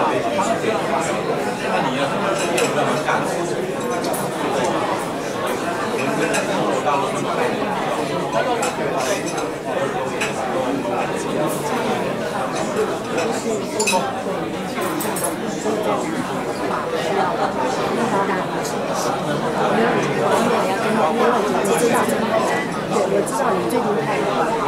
我知道你最近拍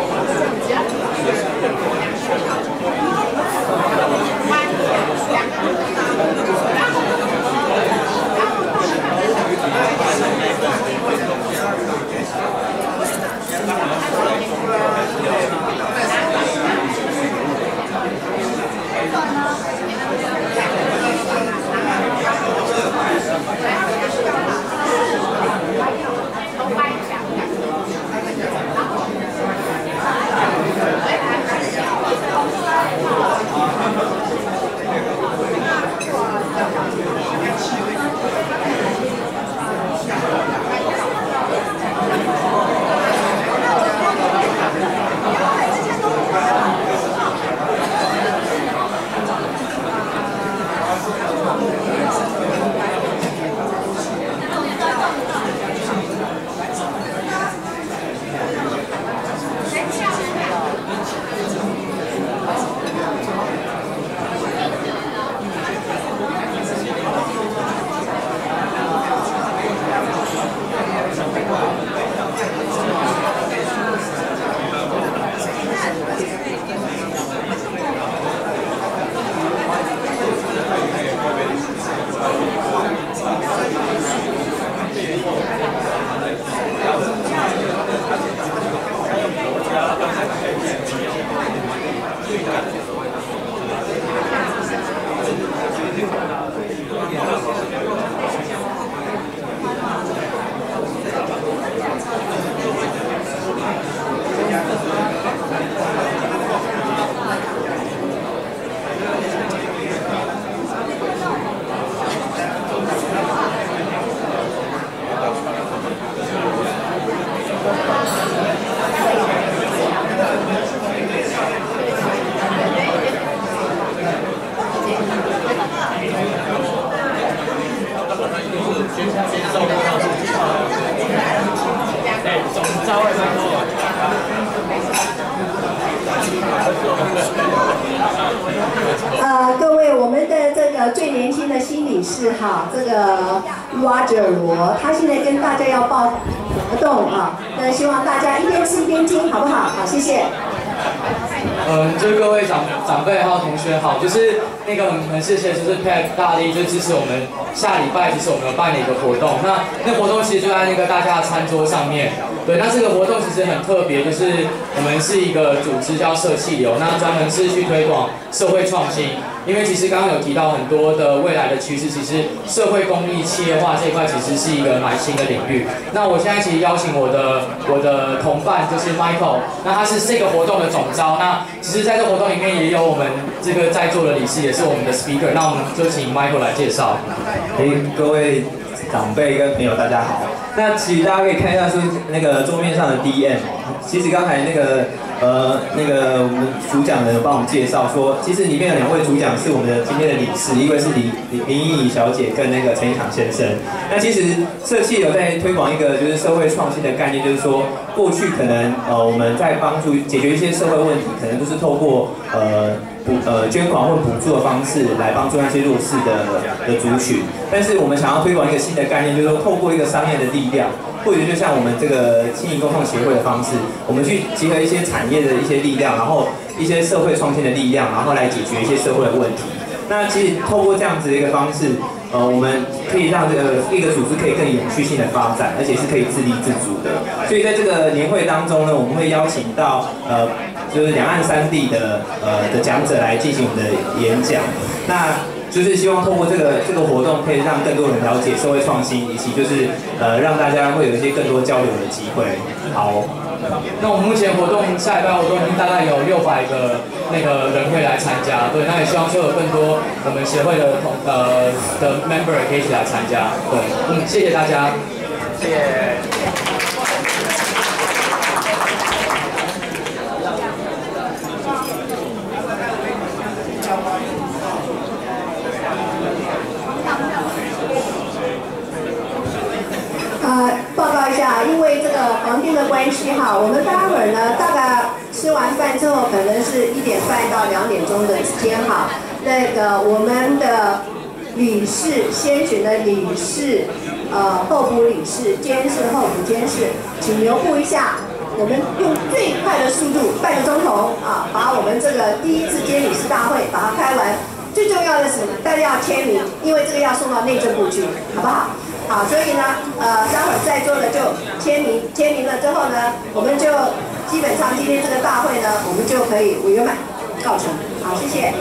各位，我们的这个最年轻的新理事哈，这个 Roger 罗，他现在跟大家要报活动啊，那希望大家一边吃一边听，好不好？好，谢谢。 就是各位长辈还有同学好，就是那个很谢谢，就是 Pat 大力就支持我们下礼拜，其实我们有办了一个活动，那活动其实就在那个大家的餐桌上面。对，那这个活动其实很特别，就是我们是一个组织叫社企流，那专门是去推广社会创新。因为其实刚刚有提到很多的未来的趋势，其实社会公益企业化这一块其实是一个蛮新的领域。那我现在其实邀请我的同伴就是 Michael， 那他是这个活动的总召。那其实在这个活动里面也有我们这个在座的理事，也是我们的 speaker。那我们就请 Michael 来介绍。 各位长辈跟朋友大家好。那其实大家可以看一下是那个桌面上的 DM， 其实刚才那个我们主讲人帮我们介绍说，其实里面有2位主讲是我们的今天的理事，一位是林依怡小姐跟那个陈一堂先生。那其实社企有在推广一个就是社会创新的概念，就是说过去可能我们在帮助解决一些社会问题，可能都是透过捐款或补助的方式来帮助那些弱势的族群，但是我们想要推广一个新的概念，就是说透过一个商业的力量，或者就像我们这个青盈共创协会的方式，我们去结合一些产业的一些力量，然后一些社会创新的力量，然后来解决一些社会的问题。那其实透过这样子的一个方式，我们可以让这个一个组织可以更永续性的发展，而且是可以自立自主的。所以在这个年会当中呢，我们会邀请到就是两岸3地的讲者来进行我们的演讲。那就是希望透过这个活动，可以让更多人了解社会创新，以及就是让大家会有一些更多交流的机会。好。 那我们目前活动下礼拜活动已经大概有600个那个人会来参加，对，那也希望说有更多我们协会的member 也可以一起来参加，对，谢谢大家，谢谢。 关系哈，我们待会儿呢，大概吃完饭之后，可能是1点半到2点钟的时间哈。那个我们的理事先选的理事，候补理事、监事、候补监事，请留步一下。我们用最快的速度，半个钟头啊，把我们这个第1次监理事大会把它开完。最重要的是什么？大家要签名，因为这个要送到内政部去，好不好？好，所以呢，待会儿在座的就签名，签名了之后呢，我们就基本上今天这个大会呢，我们就可以圆满告成。好，谢谢。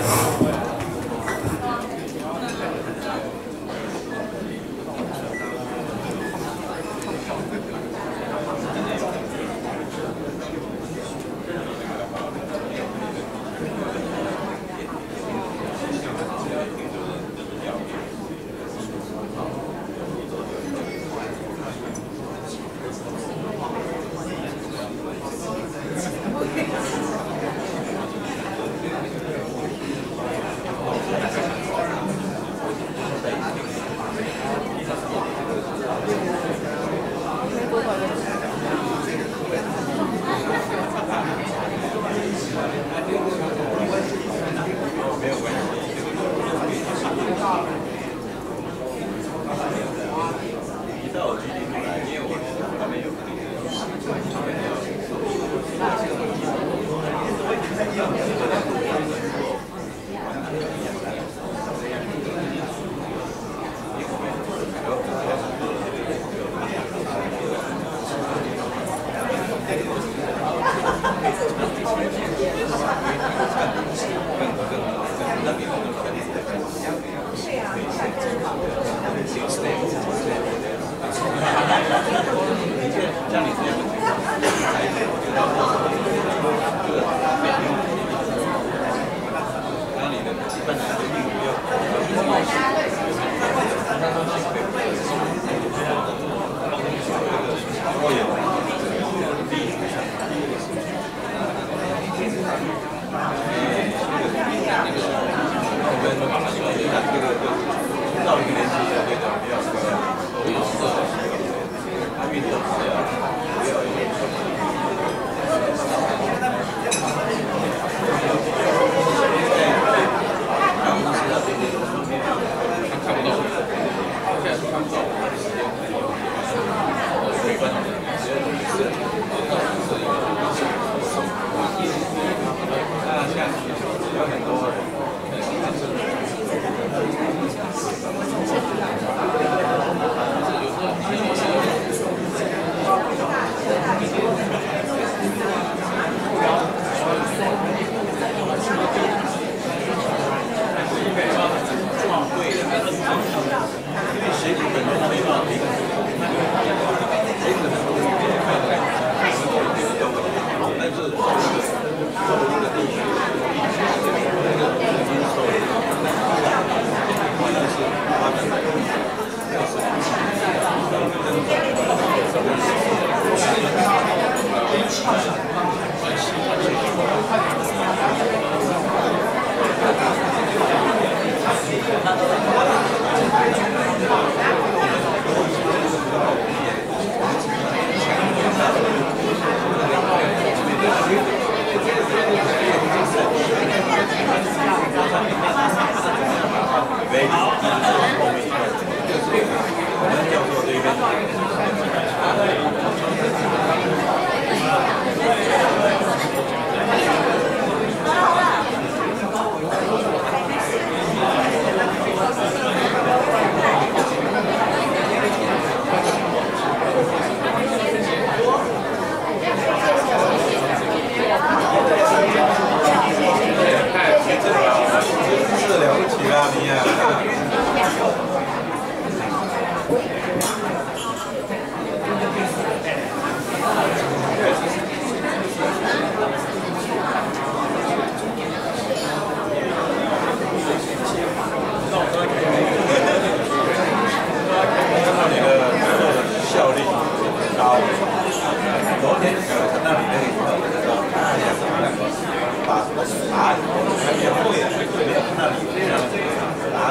答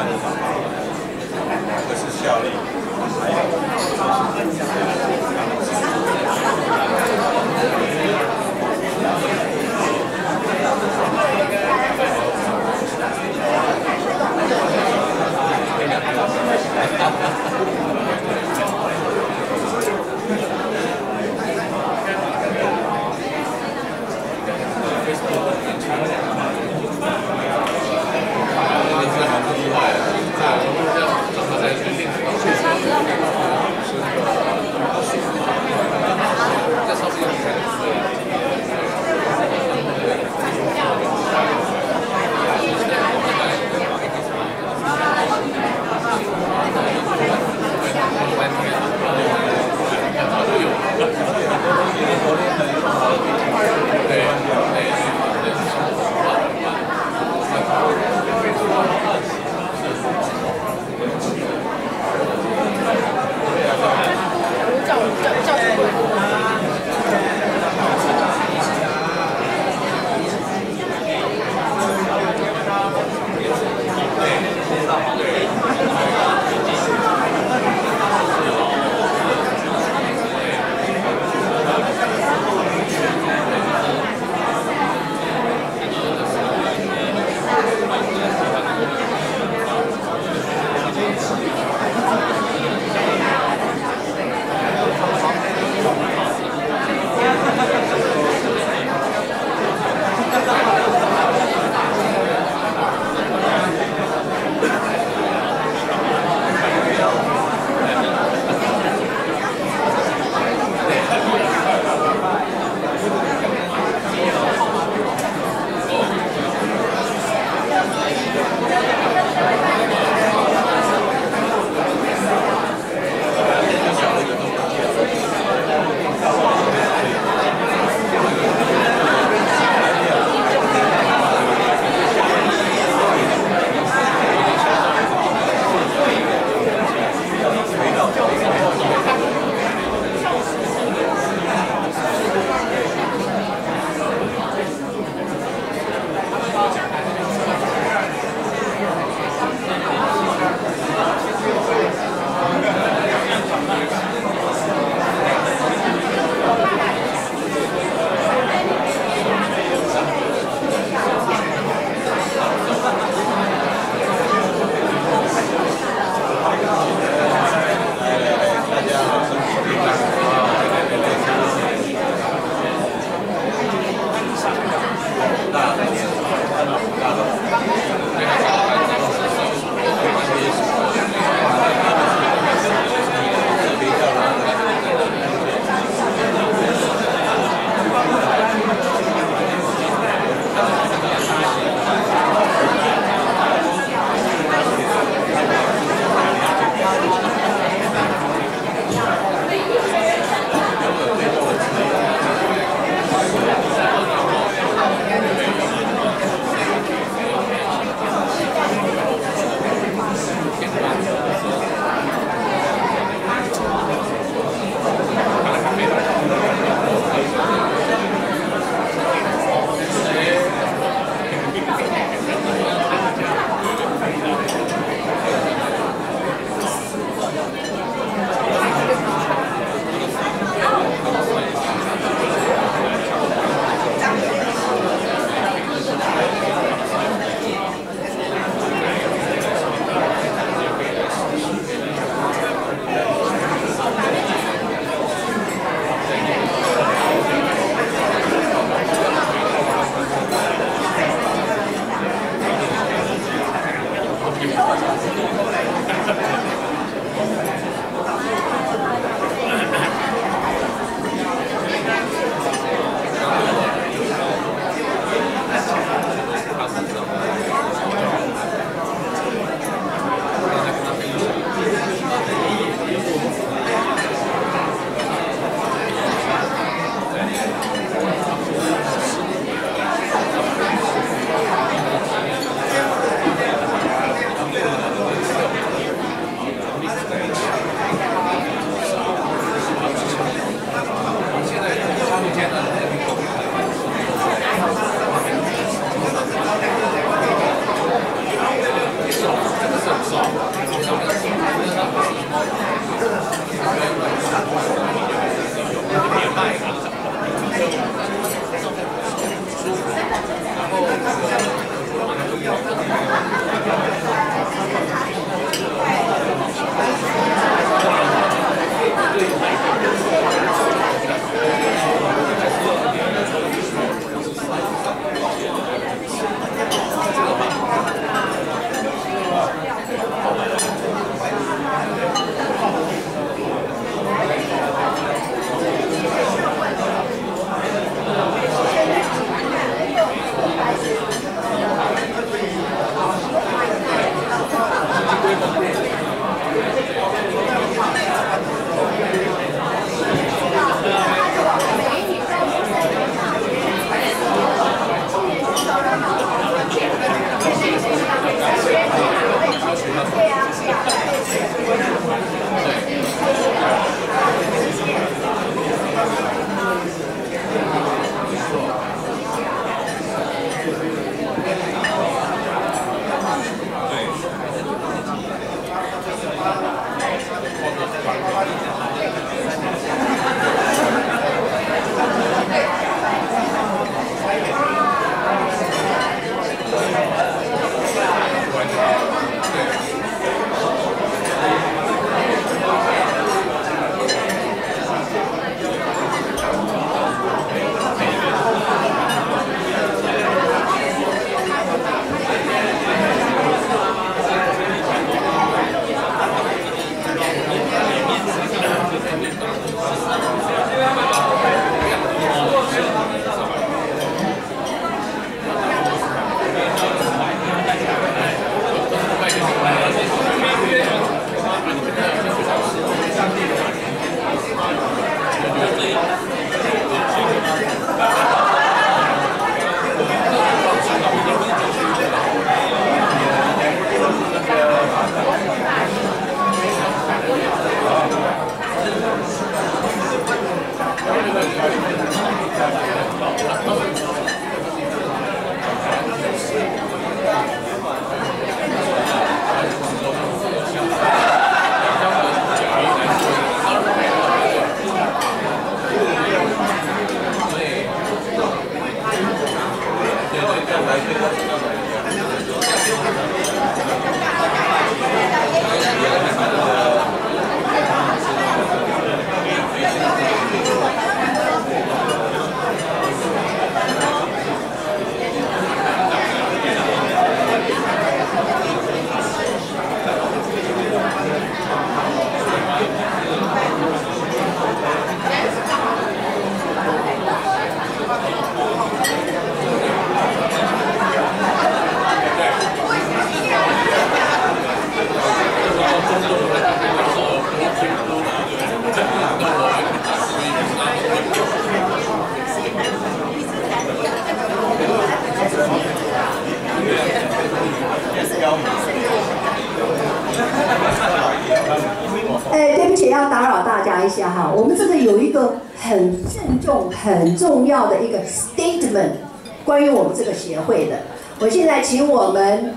对不起，要打扰大家一下哈，我们这个有一个很郑重、很重要的一个 statement， 关于我们这个协会的。我现在请我们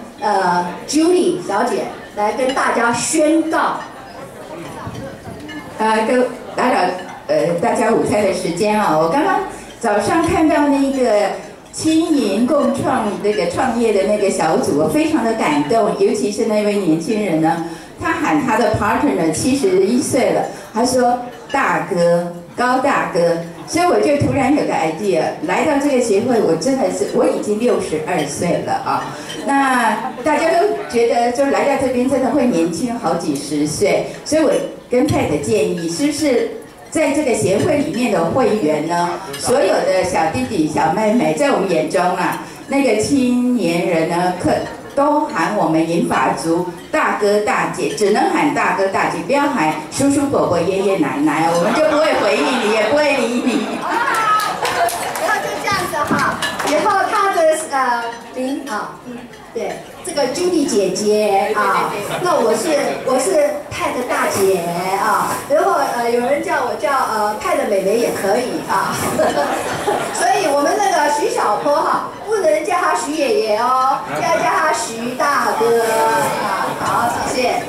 Julie 小姐来跟大家宣告。 都打扰大家午餐的时间啊！我刚刚早上看到那个青银共创这个创业的那个小组，我非常的感动，尤其是那位年轻人呢，他喊他的 partner 71岁了，他说大哥高大哥，所以我就突然有个 idea， 来到这个协会，我真的是我已经62岁了啊。那大家都觉得就来到这边真的会年轻好几十岁，所以我跟Pat建议，是不是在这个协会里面的会员呢，所有的小弟弟小妹妹，在我们眼中啊，那个青年人呢，都喊我们银发族大哥大姐，只能喊大哥大姐，不要喊叔叔伯伯爷爷奶奶，我们就不会回应你，也不会理你。 然后就这样子哈，然后他的对，这个Judy姐姐啊，那我是派的大姐啊，然后有人叫我叫派的妹妹也可以啊，所以我们那个徐小坡哈，不能叫他徐爷爷哦，要叫他徐大哥啊，好，谢谢。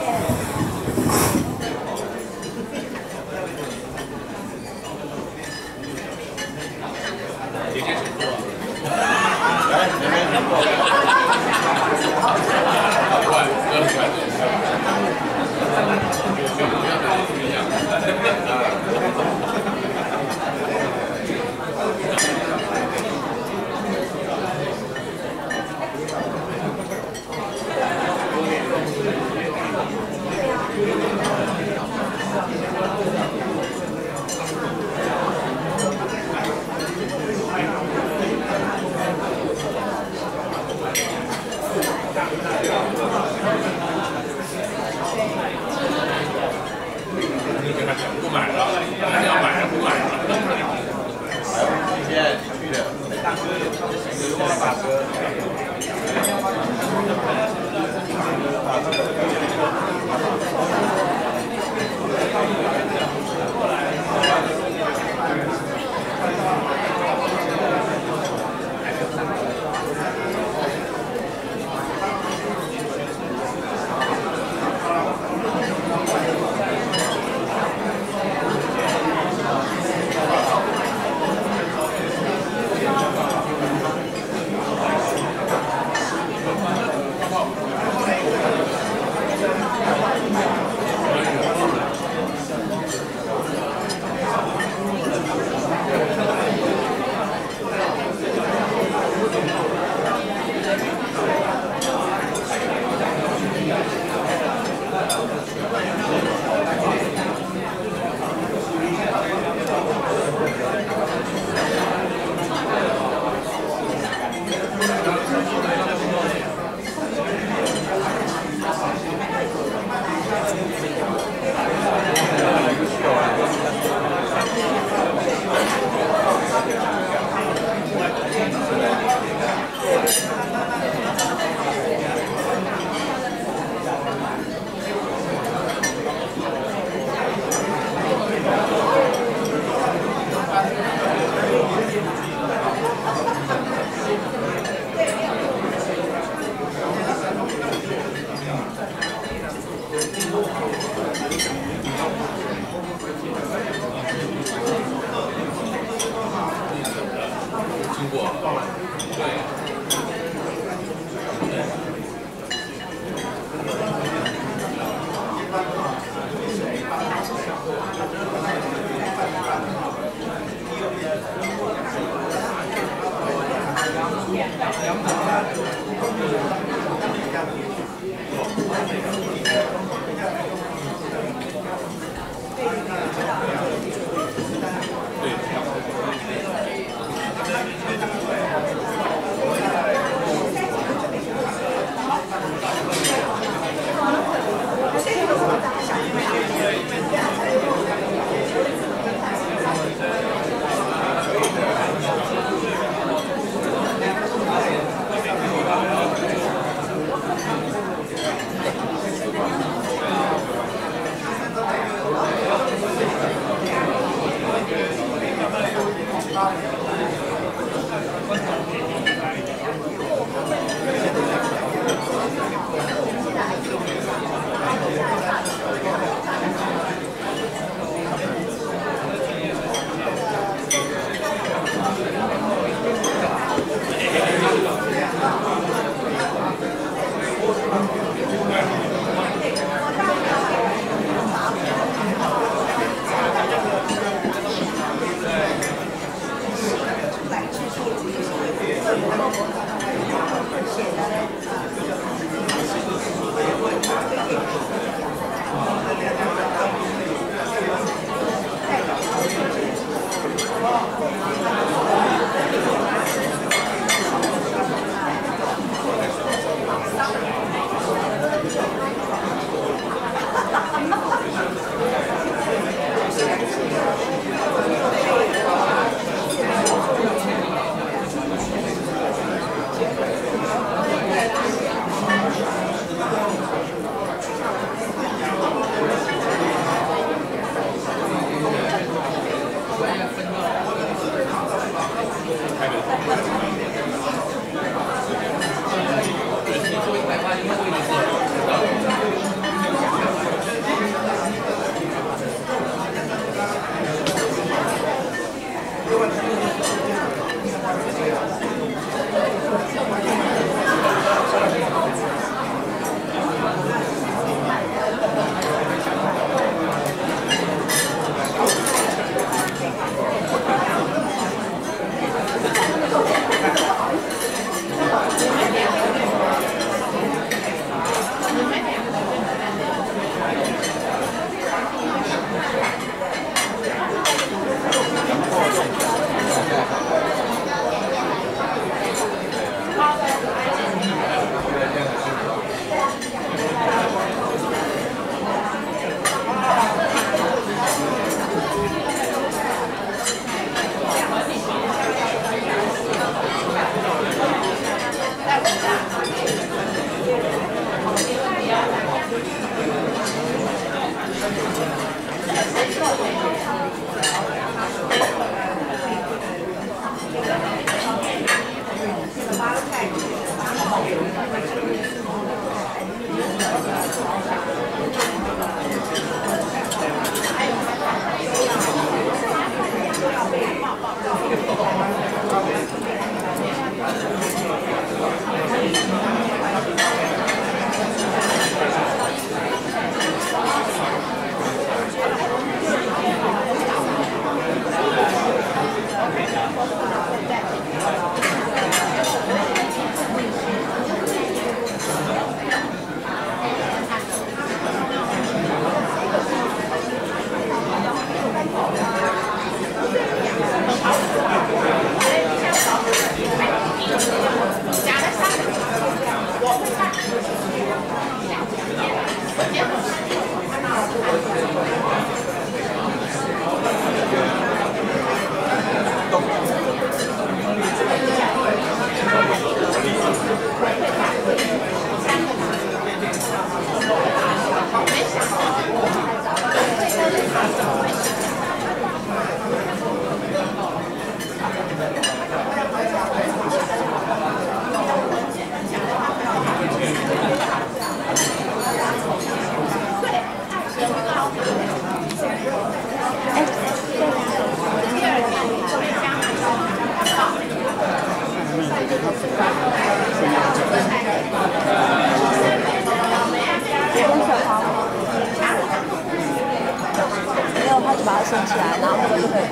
就把它升起来，然后就可以。